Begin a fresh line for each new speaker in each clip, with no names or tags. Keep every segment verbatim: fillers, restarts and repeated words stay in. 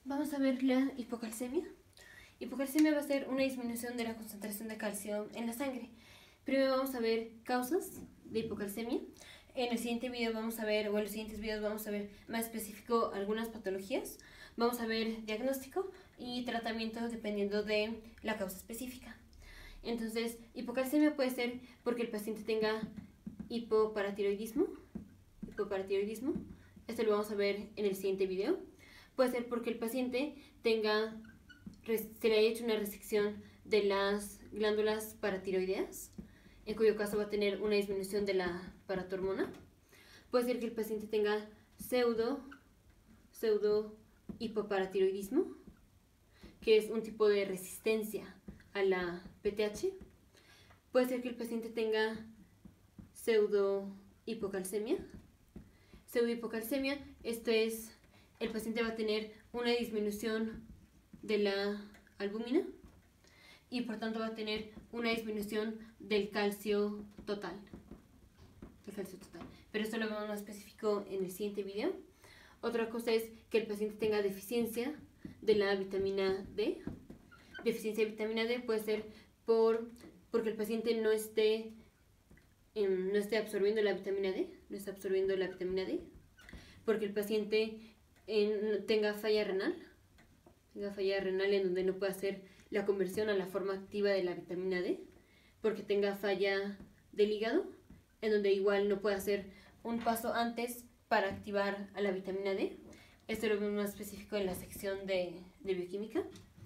Vamos a ver la hipocalcemia. Hipocalcemia va a ser una disminución de la concentración de calcio en la sangre. Primero vamos a ver causas de hipocalcemia. En el siguiente video vamos a ver, o en los siguientes videos vamos a ver más específico algunas patologías. Vamos a ver diagnóstico y tratamiento dependiendo de la causa específica. Entonces, hipocalcemia puede ser porque el paciente tenga hipoparatiroidismo. Hipoparatiroidismo. Esto lo vamos a ver en el siguiente video. Puede ser porque el paciente tenga, se le haya hecho una resección de las glándulas paratiroideas, en cuyo caso va a tener una disminución de la paratormona. Puede ser que el paciente tenga pseudo, pseudo hipoparatiroidismo, que es un tipo de resistencia a la P T H. Puede ser que el paciente tenga pseudo hipocalcemia. Pseudo hipocalcemia, esto es, el paciente va a tener una disminución de la albúmina y por tanto va a tener una disminución del calcio total. Del calcio total. Pero esto lo vemos más específico en el siguiente video. Otra cosa es que el paciente tenga deficiencia de la vitamina D. Deficiencia de vitamina D puede ser por, porque el paciente no esté, eh, no esté absorbiendo la vitamina D, no está absorbiendo la vitamina D, porque el paciente eh, tenga falla renal, tenga falla renal en donde no puede hacer la conversión a la forma activa de la vitamina D, porque tenga falla del hígado, en donde igual no puede hacer un paso antes para activar a la vitamina D. Esto lo vemos más específico en la sección de, de bioquímica.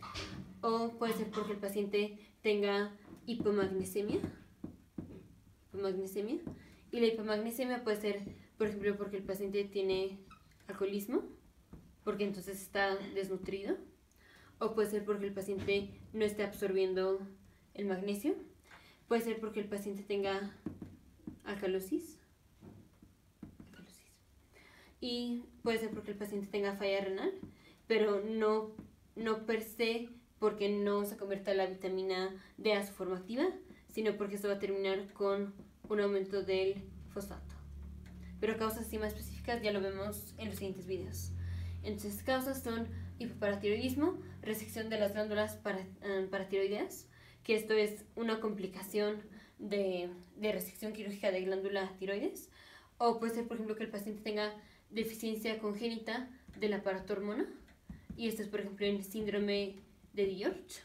O puede ser porque el paciente tenga hipomagnesemia. hipomagnesemia. Y la hipomagnesemia puede ser, por ejemplo, porque el paciente tiene alcoholismo, porque entonces está desnutrido. O puede ser porque el paciente no esté absorbiendo el magnesio. Puede ser porque el paciente tenga alcalosis. alcalosis. Y puede ser porque el paciente tenga falla renal, pero no, no per se porque no se convierta la vitamina D a su forma activa, sino porque esto va a terminar con un aumento del fosfato. Pero causas así más específicas ya lo vemos en los siguientes videos. Entonces, causas son hipoparatiroidismo, resección de las glándulas para, um, paratiroideas, que esto es una complicación de, de resección quirúrgica de glándula tiroides. O puede ser, por ejemplo, que el paciente tenga deficiencia congénita de la paratormona, y esto es, por ejemplo, el síndrome de Diorch.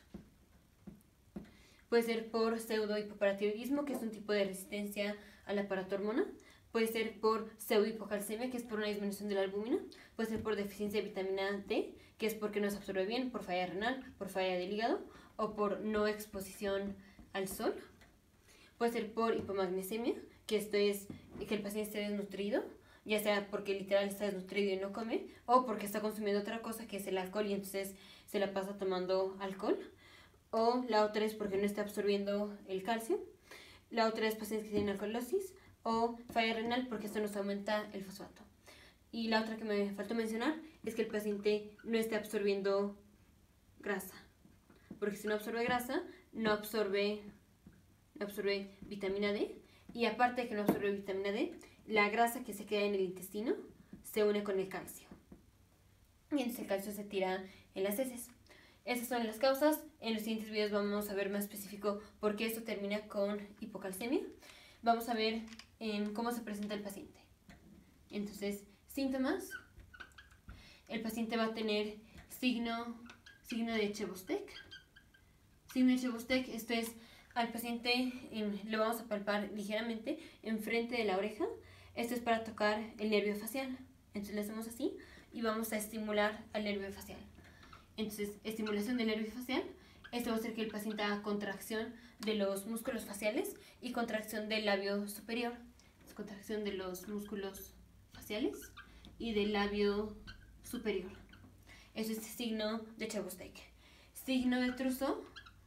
Puede ser por pseudo hipoparatiroidismo, que es un tipo de resistencia a la paratormona. Puede ser por pseudohipocalcemia, que es por una disminución de la albúmina. Puede ser por deficiencia de vitamina D, que es porque no se absorbe bien, por falla renal, por falla del hígado o por no exposición al sol. Puede ser por hipomagnesemia, que esto es que el paciente esté desnutrido, ya sea porque literal está desnutrido y no come, o porque está consumiendo otra cosa que es el alcohol y entonces se la pasa tomando alcohol. O la otra es porque no está absorbiendo el calcio. La otra es pacientes que tienen alcalosis o falla renal, porque esto nos aumenta el fosfato. Y la otra que me faltó mencionar es que el paciente no esté absorbiendo grasa, porque si no absorbe grasa, no absorbe, no absorbe vitamina D, y aparte de que no absorbe vitamina D, la grasa que se queda en el intestino se une con el calcio, y entonces el calcio se tira en las heces. Esas son las causas. En los siguientes videos vamos a ver más específico por qué esto termina con hipocalcemia. Vamos a ver eh, cómo se presenta el paciente. Entonces, síntomas. El paciente va a tener signo, signo de Chebostek. Signo de Chebostek, esto es, al paciente eh, lo vamos a palpar ligeramente enfrente de la oreja. Esto es para tocar el nervio facial. Entonces le hacemos así y vamos a estimular al nervio facial. Entonces, estimulación del nervio facial. Esto va a hacer que el paciente haga contracción de los músculos faciales y contracción del labio superior. Contracción de los músculos faciales y del labio superior. Eso es signo de Chebostek. Signo de Trousseau.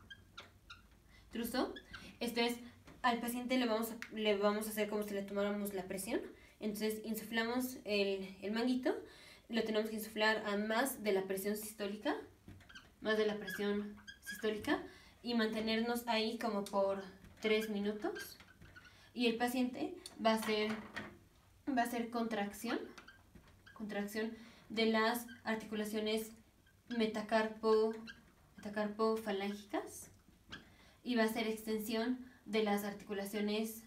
Trousseau. Esto es, al paciente le vamos, a, le vamos a hacer como si le tomáramos la presión. Entonces, insuflamos el, el manguito. Lo tenemos que insuflar a más de la presión sistólica, más de la presión sistólica, y mantenernos ahí como por tres minutos. Y el paciente va a hacer, va a hacer contracción, contracción de las articulaciones metacarpo, metacarpofalángicas y va a ser extensión de las articulaciones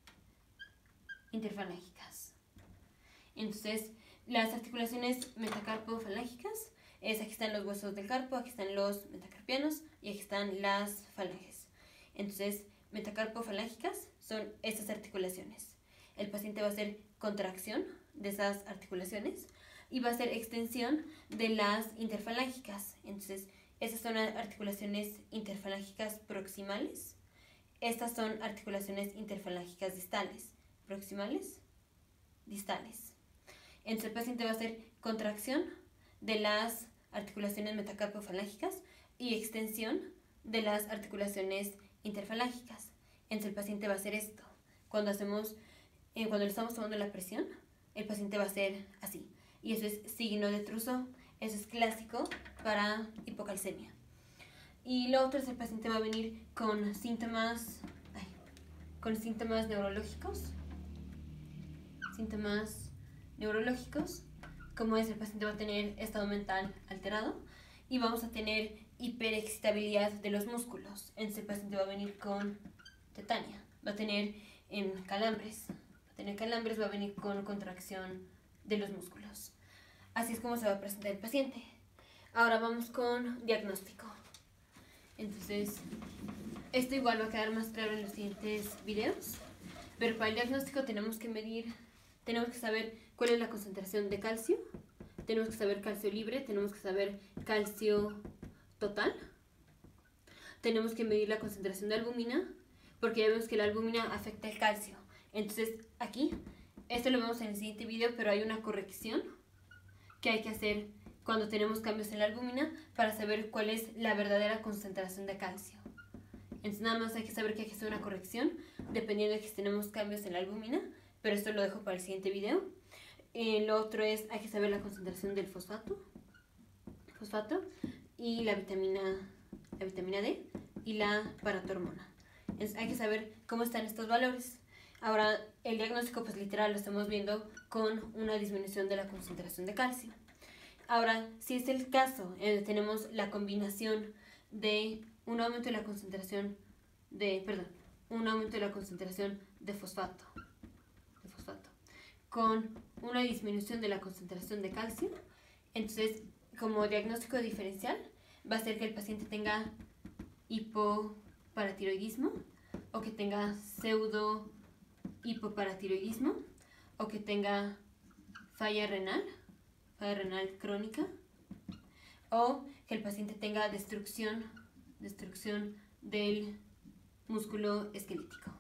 interfalángicas. Entonces, las articulaciones metacarpofalángicas es aquí están los huesos del carpo, aquí están los metacarpianos y aquí están las falanges. Entonces, metacarpofalángicas son estas articulaciones. El paciente va a hacer contracción de esas articulaciones y va a hacer extensión de las interfalángicas. Entonces, estas son articulaciones interfalángicas proximales. Estas son articulaciones interfalángicas distales. Proximales, distales. Entonces, el paciente va a hacer contracción de las articulaciones metacarpofalángicas y extensión de las articulaciones interfalángicas. Entonces, el paciente va a hacer esto. Cuando hacemos, eh, cuando le estamos tomando la presión, el paciente va a hacer así. Y eso es signo de Trousseau. Eso es clásico para hipocalcemia. Y lo otro es el paciente va a venir con síntomas, ay, con síntomas neurológicos. Síntomas neurológicos, como es el paciente va a tener estado mental alterado y vamos a tener hiperexcitabilidad de los músculos. Entonces el paciente va a venir con tetania, va a tener en calambres, va a tener calambres, va a venir con contracción de los músculos. Así es como se va a presentar el paciente. Ahora vamos con diagnóstico. Entonces, esto igual va a quedar más claro en los siguientes videos, pero para el diagnóstico tenemos que medir, tenemos que saber cuál es la concentración de calcio, tenemos que saber calcio libre, tenemos que saber calcio total, tenemos que medir la concentración de albúmina, porque ya vemos que la albúmina afecta el calcio. Entonces aquí, esto lo vemos en el siguiente video, pero hay una corrección que hay que hacer cuando tenemos cambios en la albúmina para saber cuál es la verdadera concentración de calcio. Entonces nada más hay que saber que hay que hacer una corrección dependiendo de que si tenemos cambios en la albúmina, pero esto lo dejo para el siguiente video. Eh, lo otro es, hay que saber la concentración del fosfato, fosfato y la vitamina, la vitamina D y la paratormona. Entonces hay que saber cómo están estos valores. Ahora, el diagnóstico pues literal lo estamos viendo con una disminución de la concentración de calcio. Ahora, si es el caso, eh, tenemos la combinación de un aumento de la concentración de, perdón, un aumento de la concentración de fosfato, de fosfato, con una disminución de la concentración de calcio, entonces, como diagnóstico diferencial, va a ser que el paciente tenga hipoparatiroidismo, o que tenga pseudo hipoparatiroidismo, o que tenga falla renal, falla renal crónica, o que el paciente tenga destrucción, destrucción del músculo esquelético.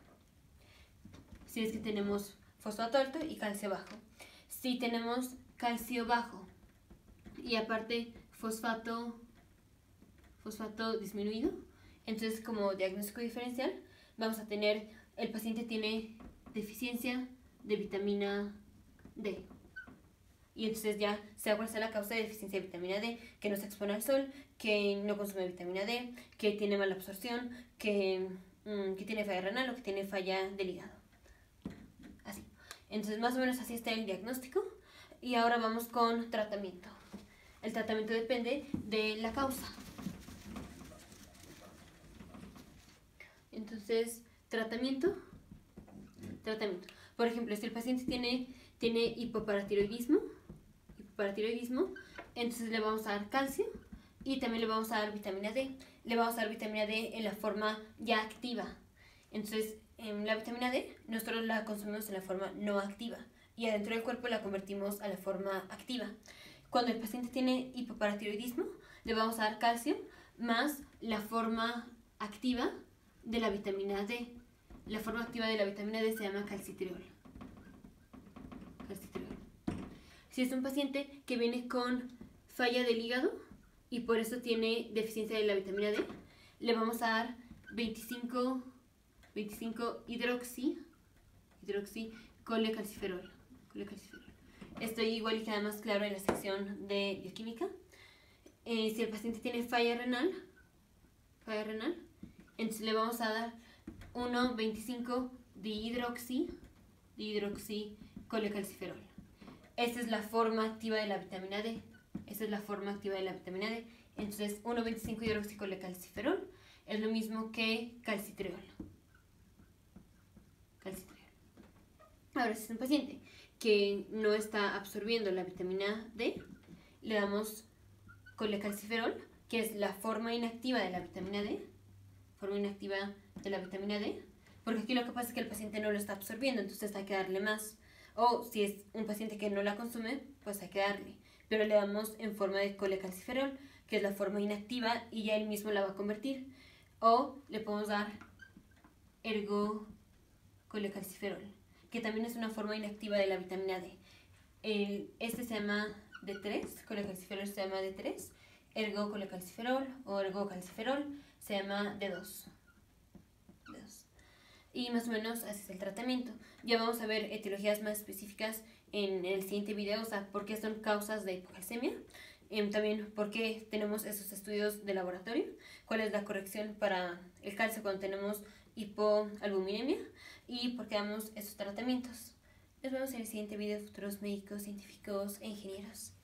Si es que tenemos fosfato alto y calcio bajo. Si tenemos calcio bajo y aparte fosfato, fosfato disminuido, entonces como diagnóstico diferencial vamos a tener, el paciente tiene deficiencia de vitamina D. Y entonces ya sea cuál sea la causa de deficiencia de vitamina D, que no se expone al sol, que no consume vitamina D, que tiene mala absorción, que, mmm, que tiene falla renal o que tiene falla del hígado. Así. Entonces más o menos así está el diagnóstico. Y ahora vamos con tratamiento. El tratamiento depende de la causa. Entonces, tratamiento. Tratamiento. Por ejemplo, si el paciente tiene, tiene hipoparatiroidismo, hipoparatiroidismo, entonces le vamos a dar calcio y también le vamos a dar vitamina D. Le vamos a dar vitamina D en la forma ya activa. Entonces, en la vitamina D nosotros la consumimos en la forma no activa y adentro del cuerpo la convertimos a la forma activa. Cuando el paciente tiene hipoparatiroidismo, le vamos a dar calcio más la forma activa de la vitamina D. La forma activa de la vitamina D se llama calcitriol. Calcitriol. Si es un paciente que viene con falla del hígado y por eso tiene deficiencia de la vitamina D, le vamos a dar veinticinco, veinticinco hidroxi, hidroxi colecalciferol. colecalciferol. Esto igual queda más claro en la sección de bioquímica. Eh, si el paciente tiene falla renal, falla renal, entonces le vamos a dar uno punto veinticinco dihidroxi, dihidroxi colecalciferol. Esta es la forma activa de la vitamina D. Esa es la forma activa de la vitamina D. Entonces, uno punto veinticinco hidroxicolecalciferol es lo mismo que calcitriol. Calcitriol. Ahora, si es un paciente que no está absorbiendo la vitamina D, le damos colecalciferol, que es la forma inactiva de la vitamina D. Forma inactiva de la vitamina D. Porque aquí lo que pasa es que el paciente no lo está absorbiendo, entonces hay que darle más. O si es un paciente que no la consume, pues hay que darle. Pero le damos en forma de colecalciferol, que es la forma inactiva, y ya él mismo la va a convertir. O le podemos dar ergocolecalciferol, que también es una forma inactiva de la vitamina D. El, este se llama D tres, colecalciferol se llama D tres, ergocolecalciferol o ergocalciferol se llama D dos. D dos. Y más o menos así es el tratamiento. Ya vamos a ver etiologías más específicas en el siguiente video, o sea, por qué son causas de hipocalcemia. Eh, también por qué tenemos esos estudios de laboratorio, cuál es la corrección para el calcio cuando tenemos hipoalbuminemia y por qué damos esos tratamientos. Nos vemos en el siguiente video, futuros médicos, científicos e ingenieros.